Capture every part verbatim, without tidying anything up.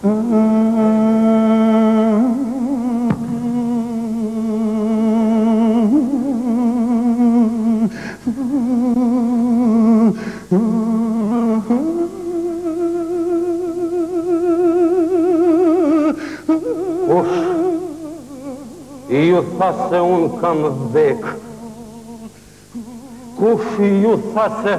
Ju tha se unë kam vdek. Kush ju tha se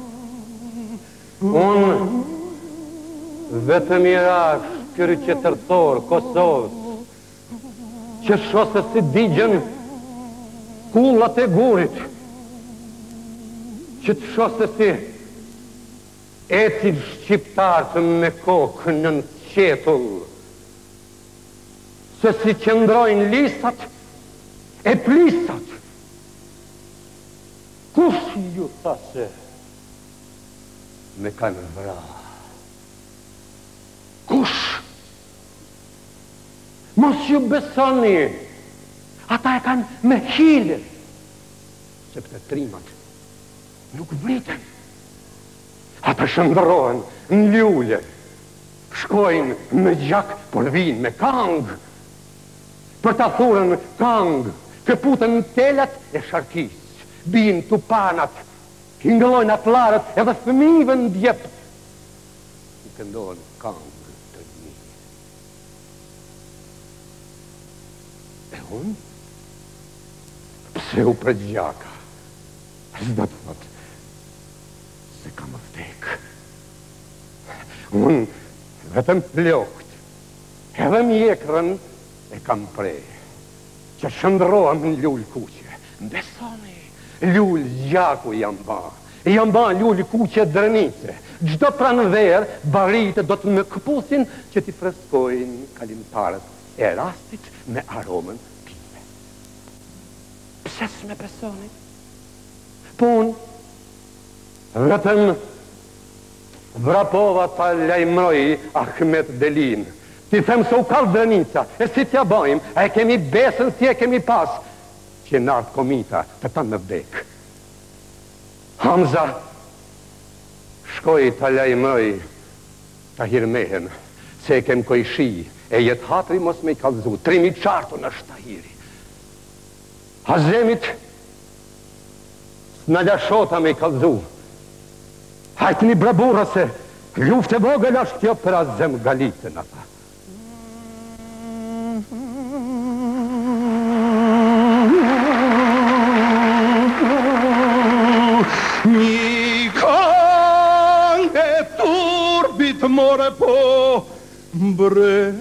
unë vetëm i rash kërë qëtërtor Kosovës, që shose si digjen kullat e gurit, që të shose si etit shqiptarët me kokë në në qetull, se si qëndrojnë listat e plistat. Kush ju tha se me kanë vra? Kush? Mos ju besoni, ata e kanë me hile, sepse trimat nuk vriten. Ata shëndrohen në lule, shkojnë me gjak, por vinë me kangë, për ta thurën kangë, këputën në telat e sharkisë, binë të panat, këngëllojnë atlarët edhe fëmijëve në djepë, i këndohen kangë të një. E unë? Pse u përgjaka? Zdo të thotë se kam vdek. Unë vetëm plokt, edhe mjekrën e kam prej, që shëndrohem në lullë kuqe. Besoni, lullë gjaku jam ba, jam ba lullë kuqe drënice. Gjdo pranëverë, baritë do të më këpusin që t'i freskojnë kalimtarët e rastit me aromën pive. Pse s'me besoni? Pun, vetëm vrapova ta lajmëroj Ahmet Delin. Ti them se u kallë drënica, e si t'ja bojmë, e kemi besën si e kemi pas, që nartë komita të ta në vdek. Hamza, shkoj t'a lajmëroj t'a hirmehen, se e kem kojshi, e jetë hatri mos me i kalëzu, trimi qartu në shtahiri. Hazemit, s'na lashota me i kalëzu. Hajtë një braburra se luft e vogël ashtë kjo për Azem Galitën ata. Një kanë e turbit more po mbren,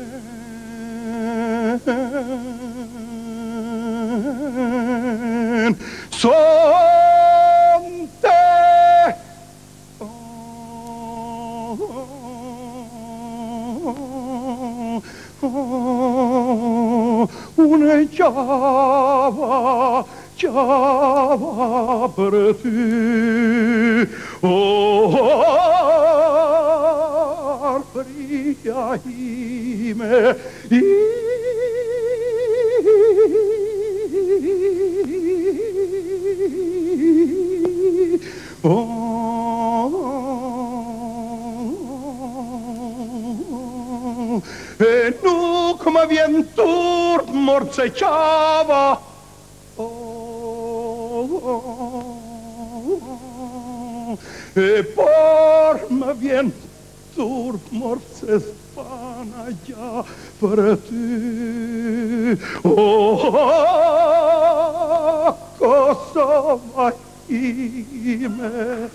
sonte une qava, qava për ty, o arpëria ime, i e nuk më vjen turp morce qava, e por më vjen turp morce spana gja për ty, o Kosova ime,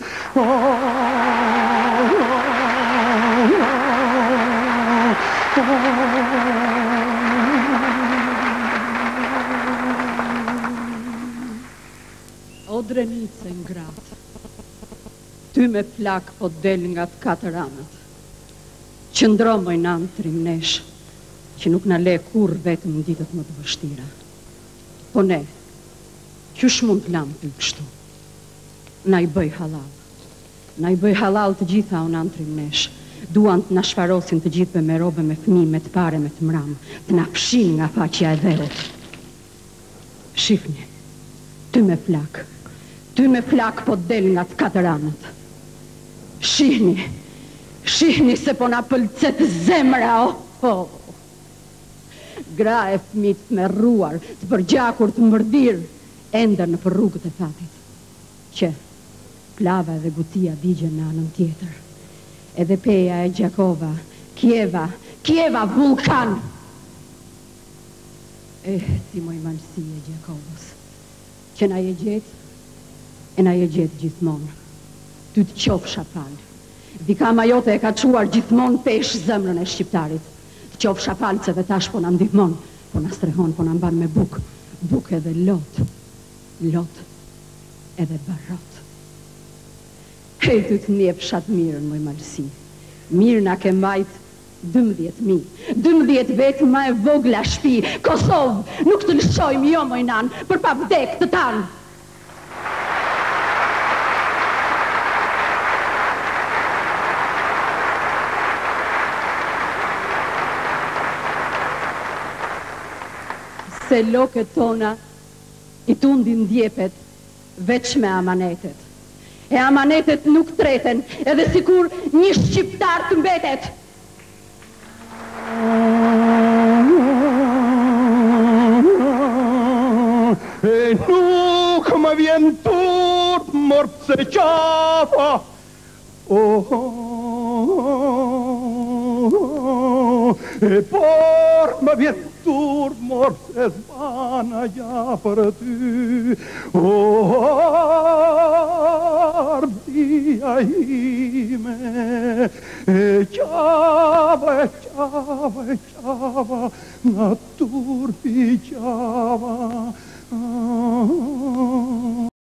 o drenice ngratë, ty me plak po del nga të katër anët, qëndro moj nanë trimnesh, që nuk në le kur vetëm në ditët më të vështira. Po ne, qysh mund të lamë të kështu? Na i bëj halal. Na i bëj halal të gjitha o nanë trimnesh. Duan të na shfarosin të gjithve me robe, me fëmijë, me të pare, me të mram, të na fshin nga faqja e dheut. Shifni, ty me flak, ty me flak po del nga të katër anët. Shihni, Shihni se po na pëlqet zemra, oh, oh. Gra e fmit me rruar, të përgjakur të mbërdir, ender në për rrugët e fatit. Që Klava dhe Gutia digjen në anën tjetër. Edhe Peja e Gjakova, Kieva, Kieva vulkan. Eh, ti moj malësi e Gjakovës, që na je gjetë, e na je gjetë gjithmonë. Ty të qofsha falë. Vikama jote e ka quar gjithmonë pesh zemrën e shqiptarit. Të qofsha falë se dhe tash po na ndihmon, po na strehon, po na mban me buk. Buk edhe lot, lot edhe barot. Hej, ty të njefshat mirën, moj malësi. Mirë na ke majt dëmdhjet mi, dëmdhjet vetë ma e vogla shpi. Kosovë, nuk të lëshojmë jo, moj nan, për pa vdek të tanë. Se loket tona i tundin djepet veç me amanetet. E amanetet nuk treten, edhe sikur një shqiptar të mbetet. E nuk më vjen turp mort se qafa. Oh, e por më vjen turp mort se zbana ja për ty. Oh, ardhia ime, e qava, e qava, e qava, na turpi qava.